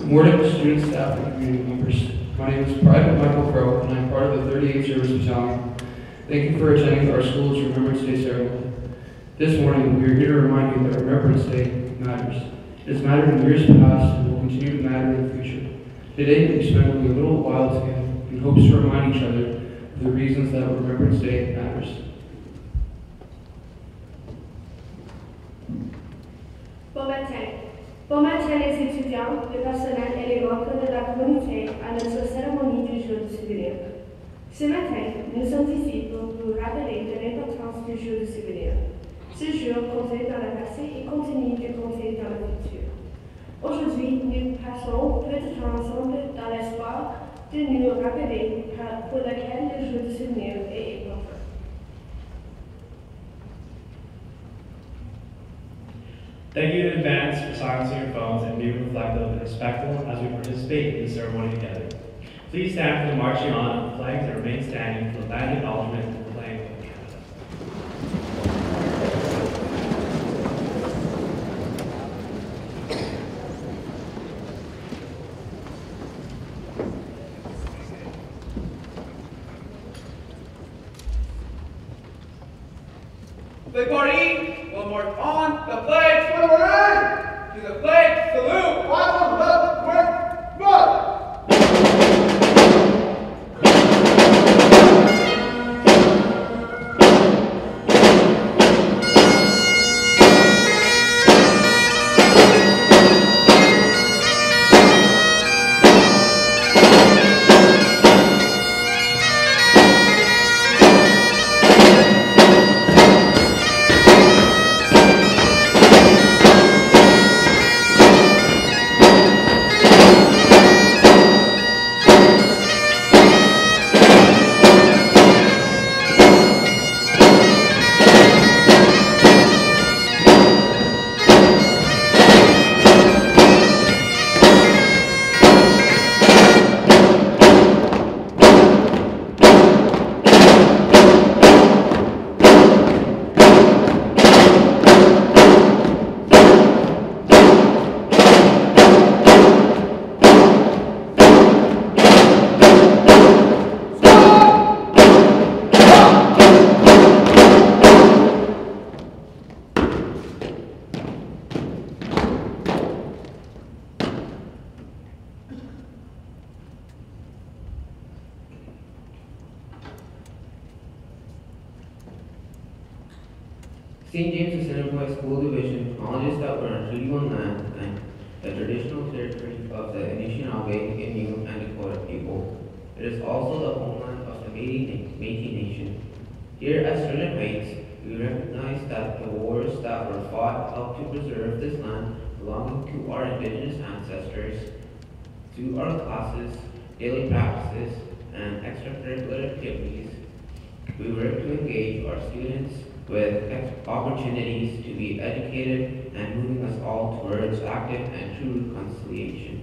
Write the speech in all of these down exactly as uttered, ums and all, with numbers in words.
Morning, students, staff, and community members. My name is Private Michael Crow, and I'm part of the thirty-eighth Service Battalion. Thank you for attending our school's Remembrance Day ceremony. This morning, we are here to remind you that Remembrance Day matters. It has mattered in years past and will continue to matter in the future. Today, we spent only a little while together in hopes to remind each other of the reasons that Remembrance Day matters. Bon matin. Bon matin les étudiants, le personnel et les membres de la communauté à notre cérémonie du jour du souvenir. Ce matin, nous sommes ici pour vous rappeler de l'importance du jour du souvenir. Ce jour comptait dans le passé et continue de compter dans le futur. Aujourd'hui, nous passons peu de temps ensemble dans l'espoir de nous rappeler pour lequel le jour du souvenir est important. Thank you in advance for silencing your phones and being reflective and respectful as we participate in the ceremony together. Please stand for the marching on of the flags and remain standing for the land acknowledgement and the flag of Canada. Flag party, one more on the flags for the run. To the flag, salute. One, left, quick, run. Saint James Assiniboine School Division acknowledges that we're on treaty one land and the traditional territory of the Anishinaabe, Innu, and Dakota people. It is also the homeland of the Métis Métis Nation. Here at Sterling Heights, we recognize that the wars that were fought helped to preserve this land belonging to our Indigenous ancestors. Through our classes, daily practices, and extracurricular activities, we work to engage our students with opportunities to be educated and moving us all towards active and true reconciliation.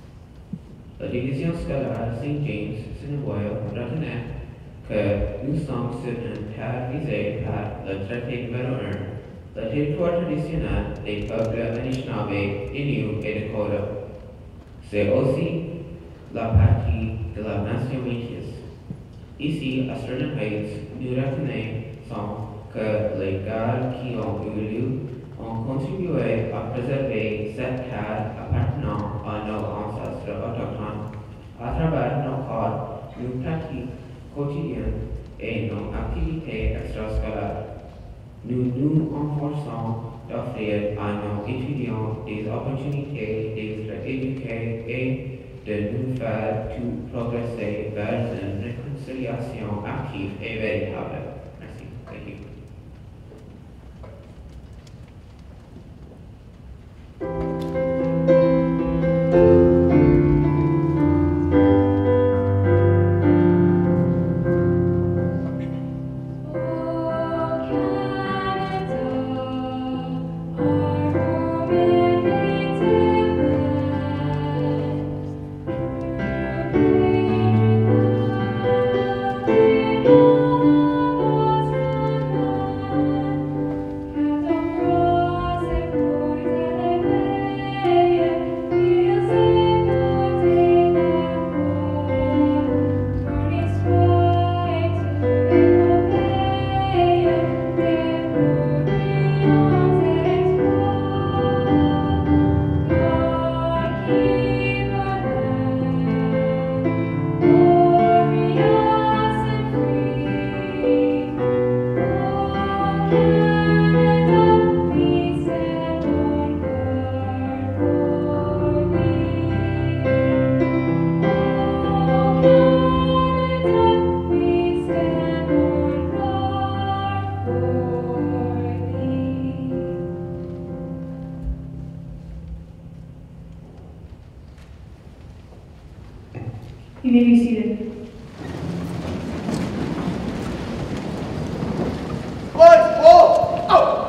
La Division scolaire Saint James Assiniboine reconnaît que nous sommes sur une terre visée par le traité numéro un, le territoire traditionnel des peuples Anishinaabe, Innu et Dakota. C'est aussi la partie de la nation métisse. Ici, à Sterling Heights, nous reconnaissons que les gardes qui ont eu lieu ont contribué à préserver cette terre appartenant à nos ancêtres autochtones. À travers nos codes, nos pratiques quotidiennes et nos activités extrascolaires, nous nous efforçons d'offrir à nos étudiants des opportunités d'être éduqués et de nous faire tout progresser vers une réconciliation active et véritable. Merci. Thank you. Thank you. You may be seated. Let's ball out.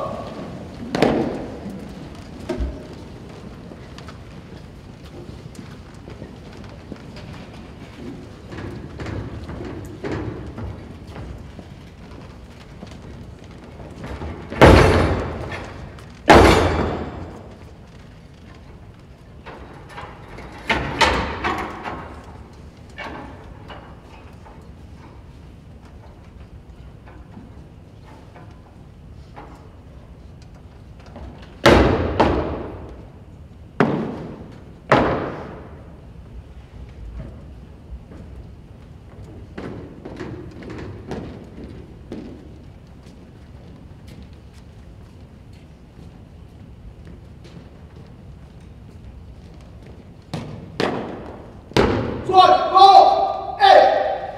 Squad, ball, eight.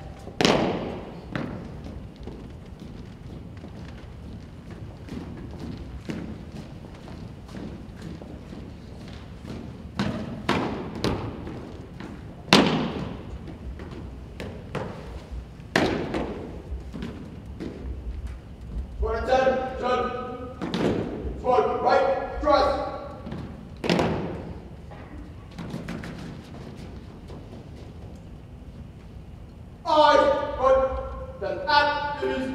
Squad ten, ten. Squad right, trust. I, but the act is.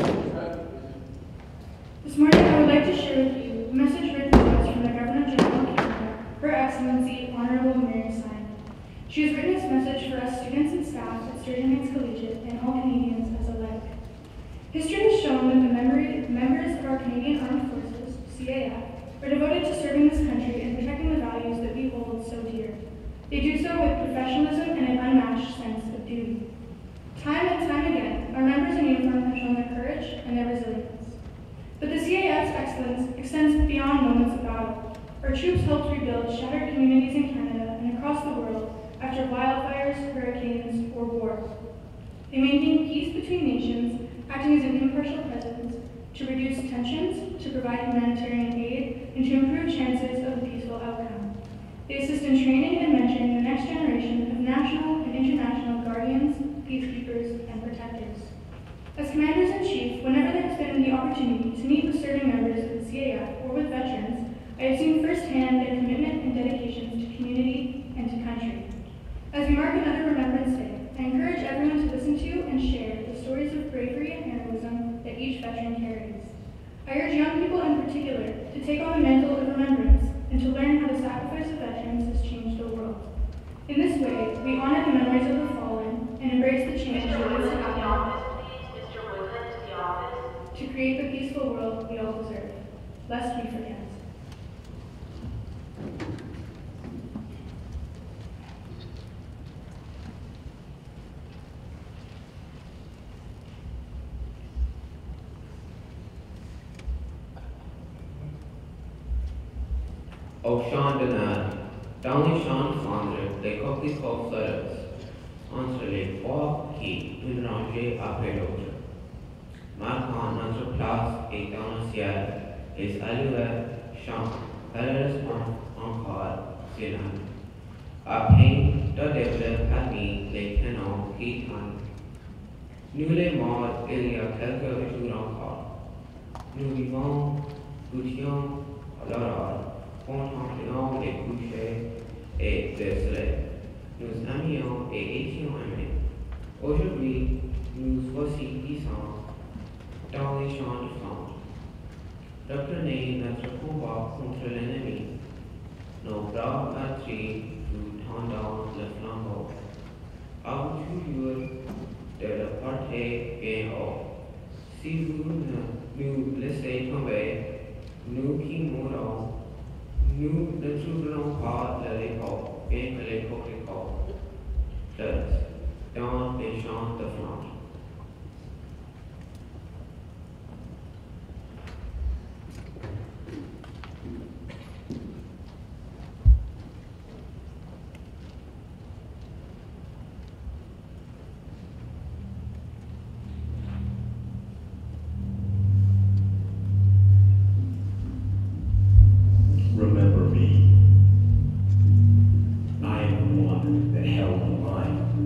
This morning, I would like to share with you a message written to us from the Governor General of Canada, Her Excellency Honorable Mary Simon. She has written this message for us students and staff at Sturgeon Heights Collegiate and all Canadians as alike. History has shown that the memory, members of our Canadian Armed Forces, C A F, are devoted to serving this country and protecting the values that we hold so dear. They do so with professionalism and an unmatched sense of duty. Time and time again, our members in uniform have shown their courage and their resilience. But the C A F's excellence extends beyond moments of battle. Our troops helped rebuild shattered communities in Canada and across the world after wildfires, hurricanes, or war. They maintain peace between nations, acting as an impartial presence to reduce tensions, to provide humanitarian aid, and to improve chances of a peaceful outcome. They assist in training and mentoring the next generation of national and international guardians, peacekeepers, and protectors. As Commanders-in-Chief, whenever there has been the opportunity to meet with serving members of the C A F or with veterans, I have seen firsthand their commitment and dedications to community and to country. As we mark another Remembrance Day, I encourage everyone to listen to and share the stories of bravery and heroism that each veteran carries. I urge young people in particular to take on the mantle of remembrance and to learn how the sacrifice of veterans has changed the world. In this way, we honor the memories of the fallen and embrace the change that needs to happen to create the peaceful world we all deserve, lest we forget. Au champ d'honneur, dans les champs de cendres, les coquelicots fleurissent, entre les trois qui, une rangée après l'autre. Marquant notre place et dans le ciel, les alouettes chantent valeureusement encore silence. À peine d'audibles parmi les canons qui tannent. Nous les morts il y a quelques jours encore. Nous vivons, goûtions l'aurore, contemplions les couchers et le soleil. Nous aimions et étions aimés. Aujourd'hui, nous voici puissants dans les champs de flammes. Reprenez notre combat contre l'ennemi. Nos bras battus, nous tendons le flambeau. À vous toujours de le porter bien haut. Si vous ne nous laissez tomber, nous qui mourons, nous ne trouverons pas le repos, bien que les coquelicots fleurissent dans les champs de flammes. Remember me. I am the one that held the line.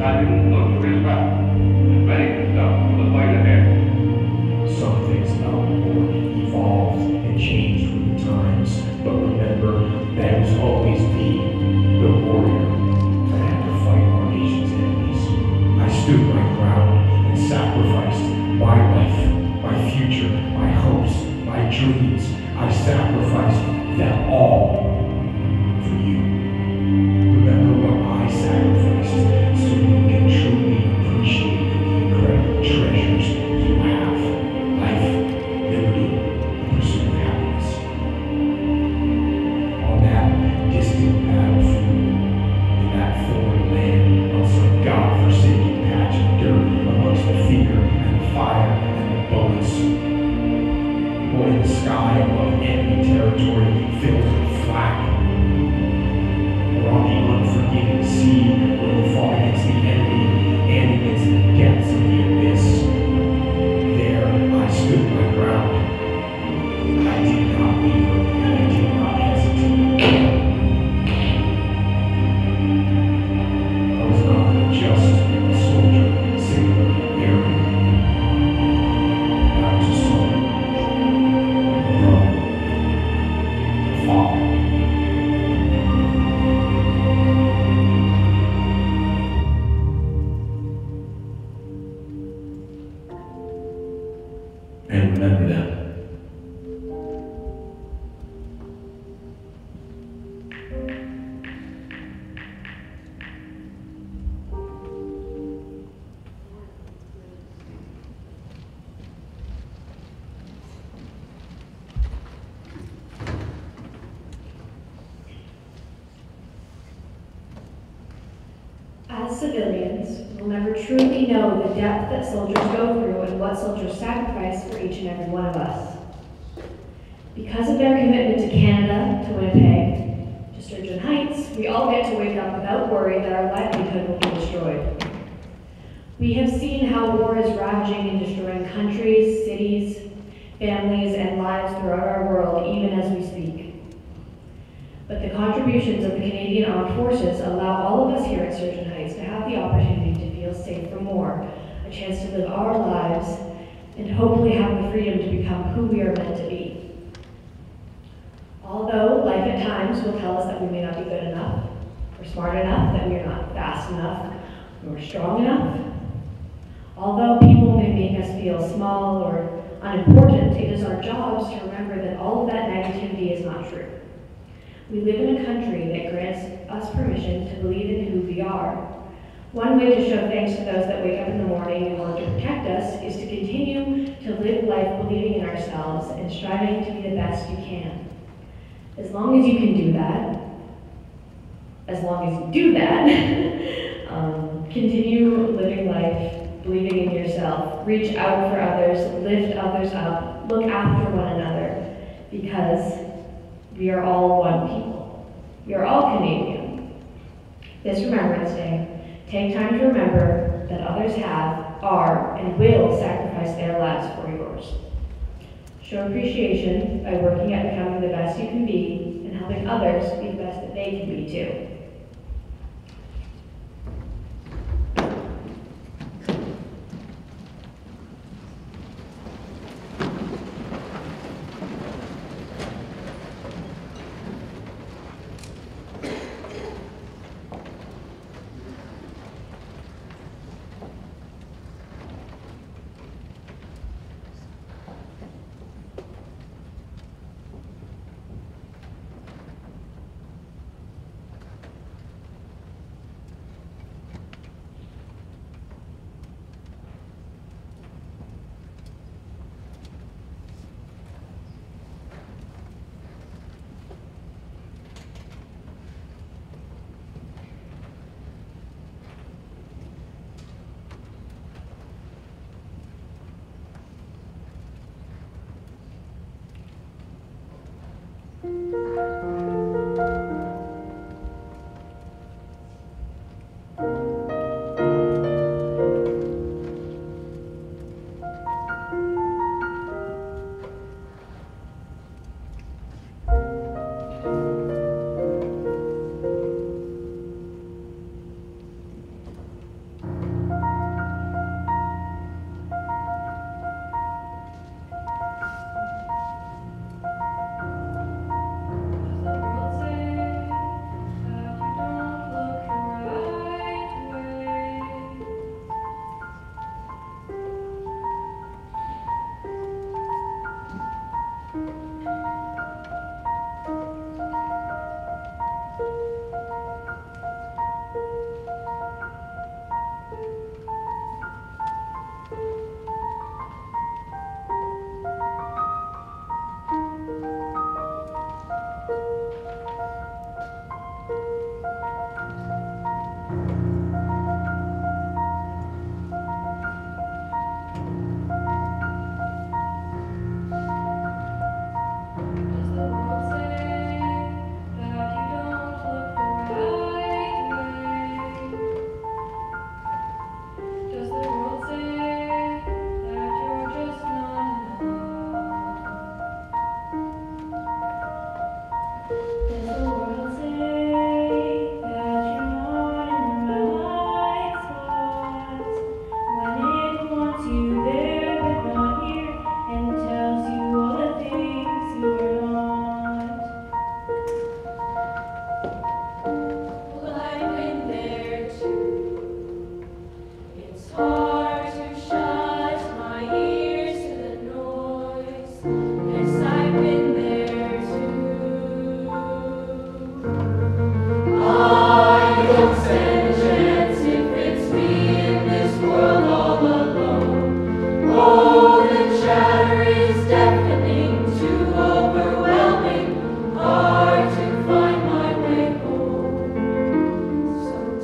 imagine look to his left, and ready himself for the fight ahead. Some things about the war evolved and changed with the times, but remember that it was always me, the warrior, that had to fight our nation's enemies. I stood my ground and sacrificed my life, my future, my hopes, my dreams. I sacrificed them all for you. Remember what I sacrificed so you can truly appreciate the incredible treasures you have. Life, liberty, the pursuit of happiness. On that distant battlefield, in that foreign land, on some God-forsaken patch of dirt, amongst the fear and the fire and the bullets, or in the sky above enemy territory filled with flak, or on the unforgiving sea where we fought against the enemy and against the depths of the abyss. There I stood my ground. I did not waver and I did not hesitate. I was not just a soldier, sailor, airman. I was a son, a brother, a father. And remember them. As civilians, we'll never truly know the depth that soldiers go through and what soldiers sacrifice for each and every one of us. Because of their commitment to Canada, to Winnipeg, to Sturgeon Heights, we all get to wake up without worry that our livelihood will be destroyed. We have seen how war is ravaging and destroying countries, cities, families, and lives throughout our world, even as we speak. But the contributions of the Canadian Armed Forces allow all of us here at Sturgeon Heights to have the opportunity to feel safe from war, a chance to live our lives, and hopefully have the freedom to become who we are meant to be. Although life at times will tell us that we may not be good enough, or smart enough, that we are not fast enough, nor strong enough. Although people may make us feel small or unimportant, it is our jobs to remember that all of that negativity is not true. We live in a country that grants us permission to believe in who we are. One way to show thanks to those that wake up in the morning in order to protect us is to continue to live life believing in ourselves and striving to be the best you can. As long as you can do that, as long as you do that, um, continue living life believing in yourself. Reach out for others, lift others up, look after one another, because we are all one people. We are all Canadian. This Remembrance Day, take time to remember that others have, are, and will sacrifice their lives for yours. Show appreciation by working at becoming the best you can be and helping others be the best that they can be too.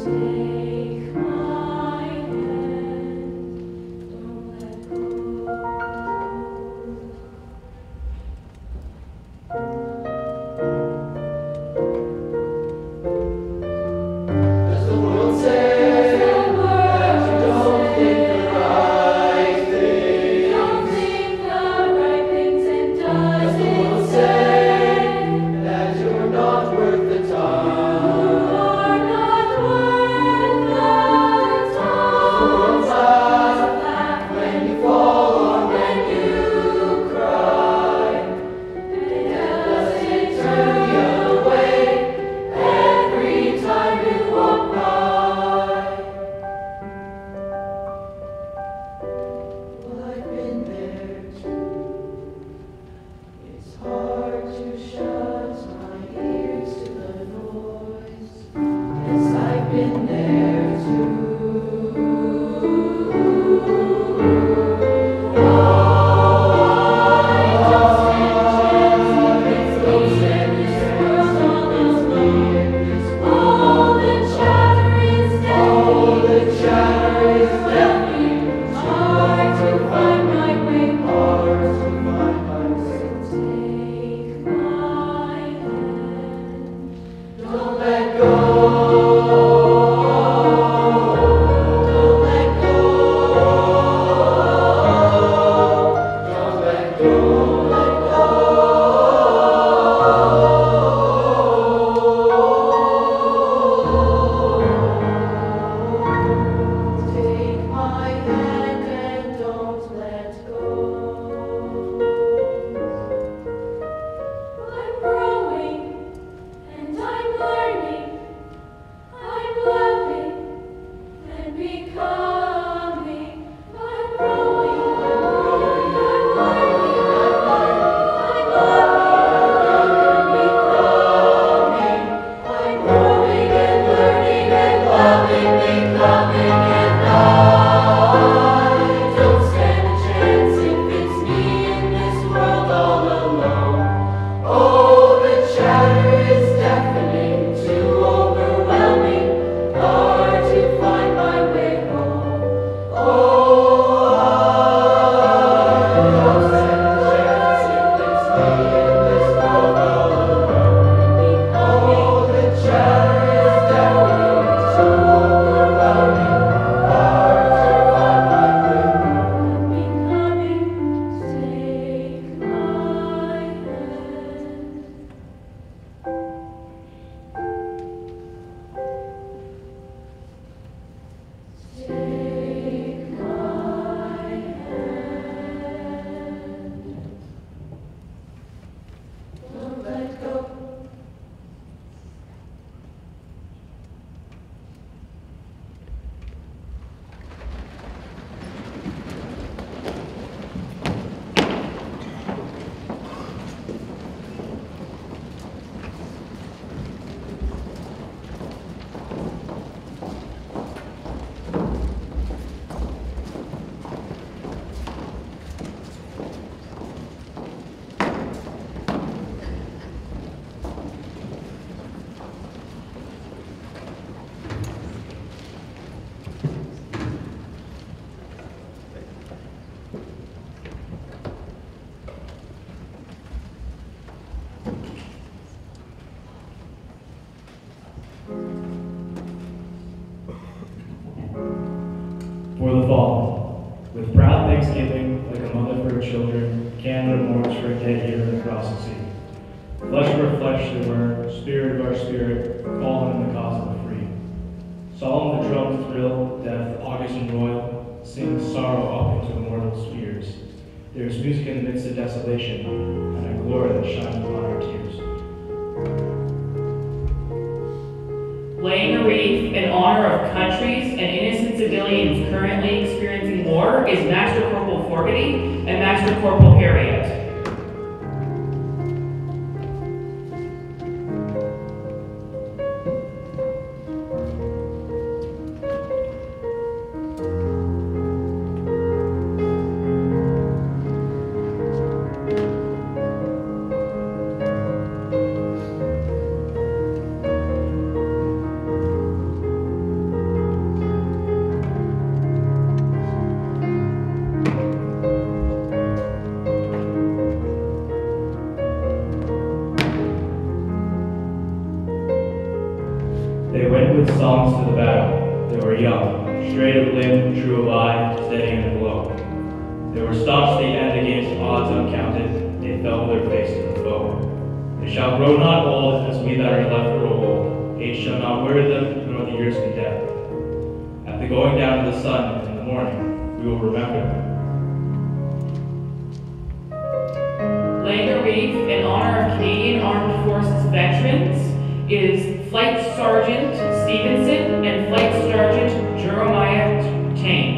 For the fallen, with proud thanksgiving, like a mother for her children, Canada mourns for a dead year across the sea. Flesh of our flesh they were, spirit of our spirit, fallen in the cause of the free. Solemn the drums thrill, death, august and royal, sings sorrow up into immortal spheres. There is music in the midst of desolation, and a glory that shines upon our tears. Laying a wreath in honor of countries and innocent civilians currently experiencing war is Master Corporal Fogarty and Master Corporal Harriet. songs to the battle. They were young, straight of limb, true of eye, steady in the glow. They were staunch to the end against odds uncounted. They fell with their face to the foe. They shall grow not old as we that are left grow old. Age shall not weary them, nor the years condemn. At the going down of the sun in the morning, we will remember them. Laying a wreath in honor of Canadian Armed Forces veterans is Flight Sergeant Stevenson and Flight Sergeant Jeremiah Tang.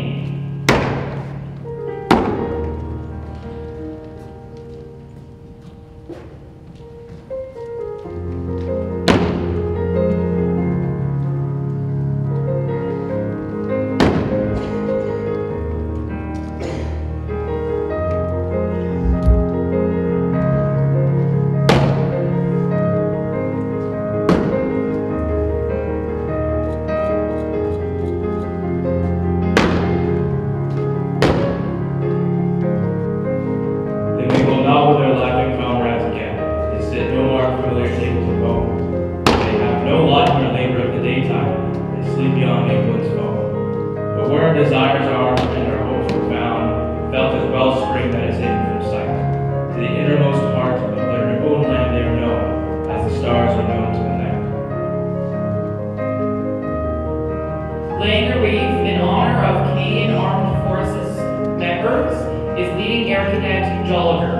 Laying a wreath in honor of Canadian Armed Forces members is Leading Air Cadet Jolliger.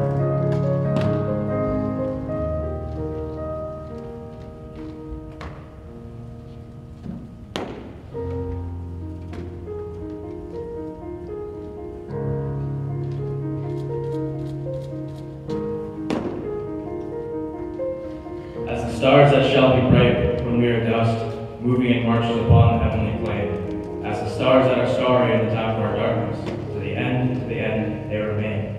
As the stars that shall be bright when we are dust, moving in marches upon the heavenly plain, as the stars that are starry in the time of our darkness, to the end, to the end they remain.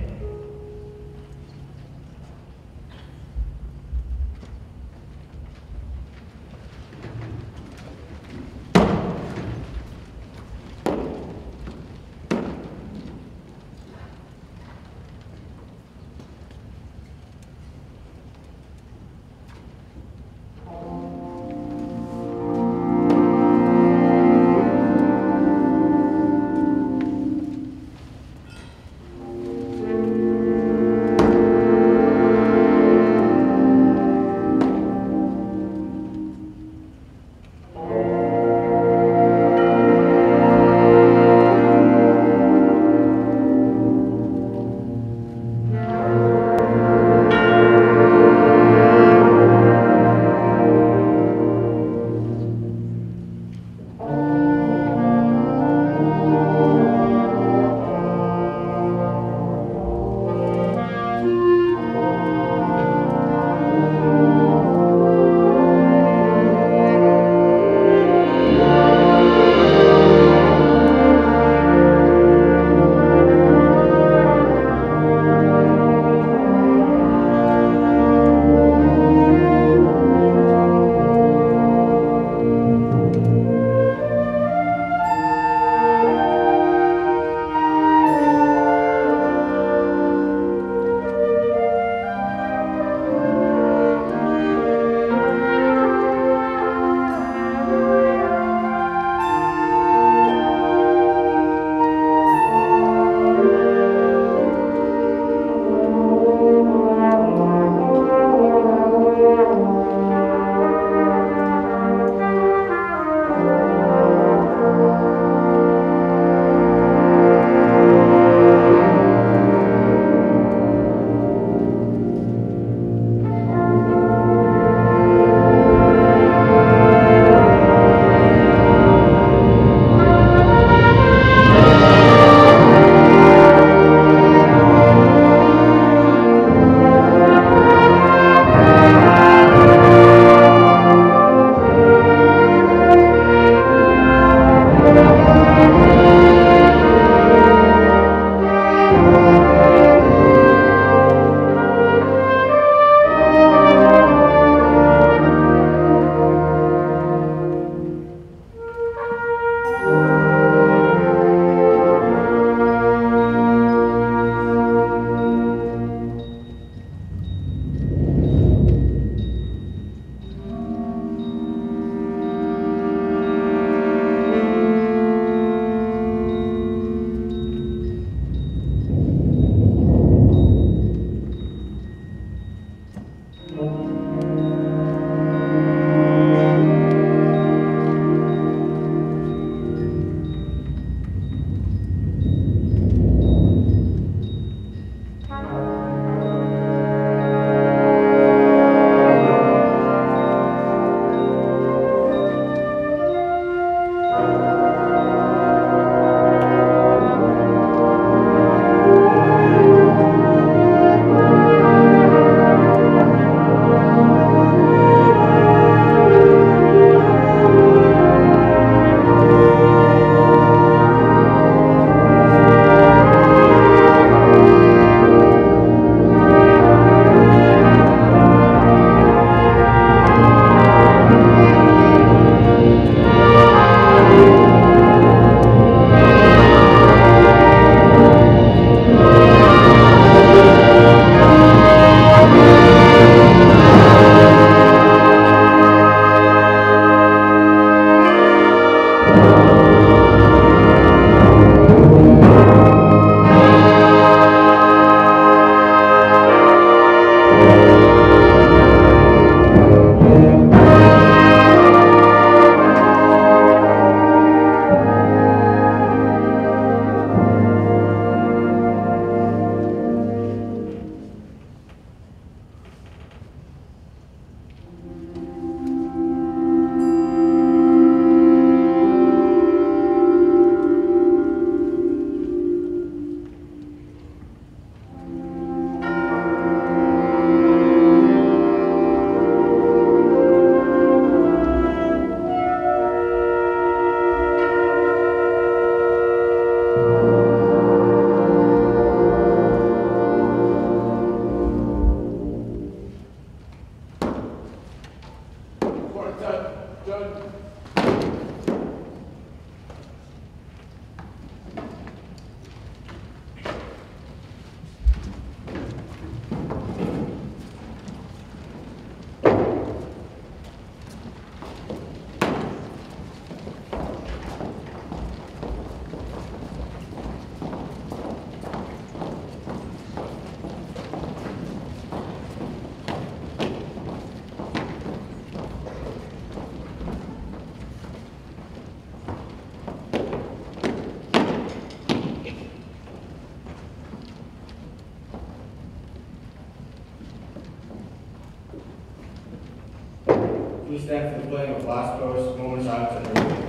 please stand for the playing of last post, moment of silence and everything.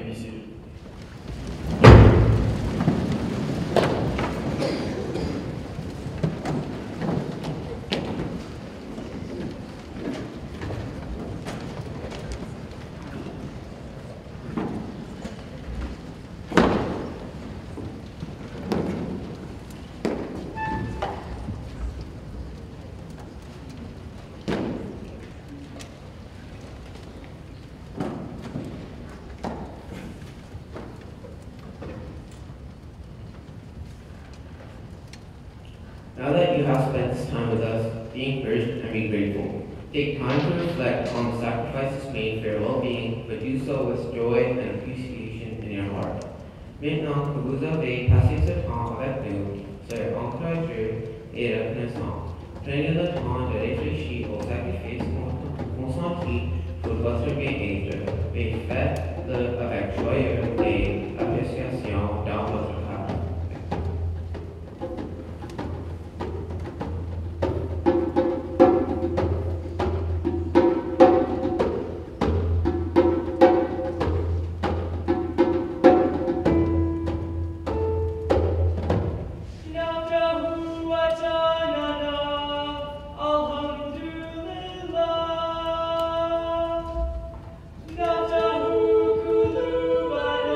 be seated. Now that you have spent this time with us, be encouraged and be grateful. Take time to reflect on the sacrifices made for your well-being, but do so with joy and appreciation in your heart. Maintenant que vous avez passé ce temps avec nous, soyez encouragés et reconnaissants. Prenez le temps de réfléchir aux sacrifices consentis pour votre bien-être et faites-le avec joie et appréciation dans votre cœur. Alhamdulillah, Naftahu Kulu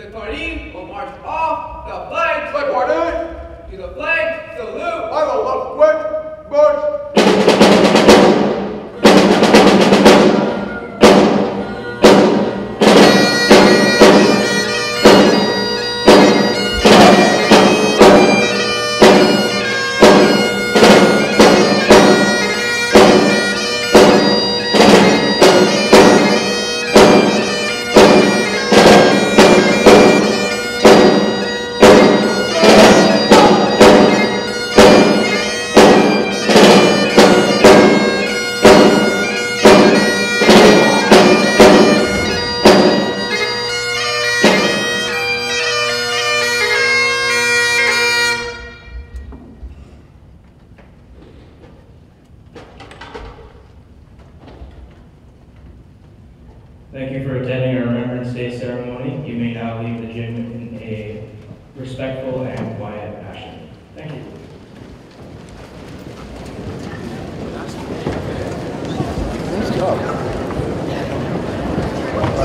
The party will march off the flag. Flag, to the flag salute. I will love quick march.